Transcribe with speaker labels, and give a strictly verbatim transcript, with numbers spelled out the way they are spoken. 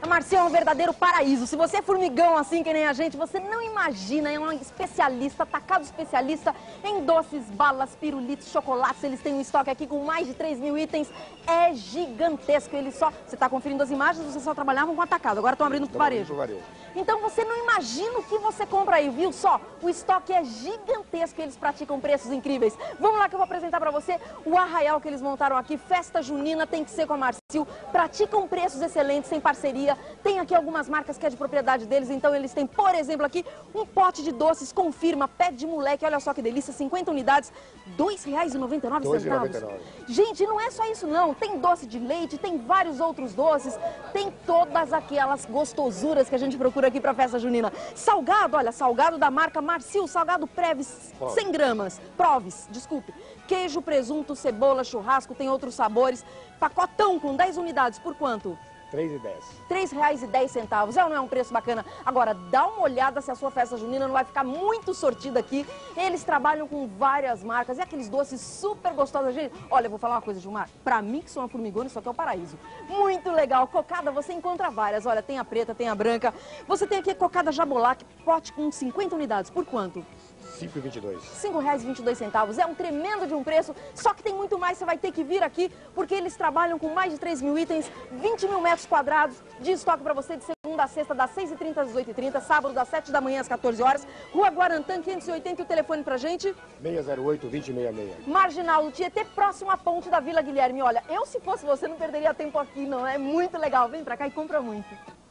Speaker 1: A Marcia é um verdadeiro paraíso. Se você é formigão assim que nem a gente, você não imagina, é um especialista, atacado especialista em doces, balas, pirulitos, chocolates. Eles têm um estoque aqui com mais de três mil itens. É gigantesco. Eles só... Você está conferindo as imagens, vocês só trabalhavam com atacado. Agora estão abrindo para o varejo. Então você não imagina o que você compra aí, viu só? O estoque é gigantesco e eles praticam preços incríveis. Vamos lá que eu vou apresentar para você o arraial que eles montaram aqui. Festa junina tem que ser com a Marcio. Praticam preços excelentes, sem parceria. Tem aqui algumas marcas que é de propriedade deles, então eles têm, por exemplo, aqui um pote de doces, confirma, pé de moleque, olha só que delícia, cinquenta unidades, dois reais e noventa e nove centavos. Gente, não é só isso não, tem doce de leite, tem vários outros doces, tem todas aquelas gostosuras que a gente procura aqui pra festa junina. Salgado, olha, salgado da marca Marcio, salgado Preves, cem gramas, Proves, desculpe. Queijo, presunto, cebola, churrasco, tem outros sabores. Pacotão com dez unidades, por quanto?
Speaker 2: três e dez.
Speaker 1: três reais e dez centavos. É ou não é um preço bacana? Agora, dá uma olhada se a sua festa junina não vai ficar muito sortida aqui. Eles trabalham com várias marcas e aqueles doces super gostosos. Gente, olha, eu vou falar uma coisa, Gilmar. Pra mim, que sou uma formigona, isso aqui é o paraíso. Muito legal. Cocada, você encontra várias. Olha, tem a preta, tem a branca. Você tem aqui a cocada Jabolac, pote com cinquenta unidades. Por quanto?
Speaker 2: cinco e vinte e dois.
Speaker 1: cinco reais e vinte e dois centavos. É um tremendo de um preço, só que tem muito mais, você vai ter que vir aqui, porque eles trabalham com mais de três mil itens, vinte mil metros quadrados de estoque para você de segunda a sexta, das seis e trinta às dezoito e trinta, sábado das sete da manhã às quatorze horas, Rua Guarantã, quinhentos e oitenta, e o telefone pra gente?
Speaker 2: seis zero oito, dois zero seis seis.
Speaker 1: Marginal do Tietê, próximo à ponte da Vila Guilherme. Olha, eu se fosse você não perderia tempo aqui, não, é muito legal. Vem pra cá e compra muito.